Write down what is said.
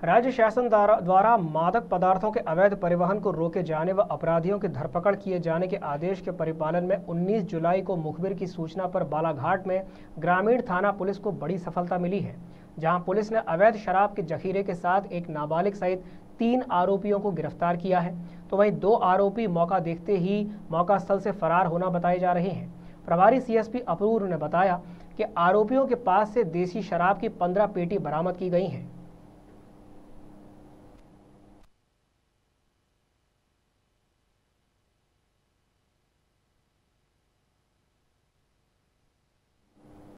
राज्य शासन द्वारा मादक पदार्थों के अवैध परिवहन को रोके जाने व अपराधियों की धरपकड़ किए जाने के आदेश के परिपालन में 19 जुलाई को मुखबिर की सूचना पर बालाघाट में ग्रामीण थाना पुलिस को बड़ी सफलता मिली है, जहां पुलिस ने अवैध शराब के जखीरे के साथ एक नाबालिग सहित 3 आरोपियों को गिरफ्तार किया है, तो वहीं 2 आरोपी मौका देखते ही मौका स्थल से फरार होना बताए जा रहे हैं। प्रभारी सीएसपी अपूर्व ने बताया कि आरोपियों के पास से देसी शराब की 15 पेटी बरामद की गई हैं।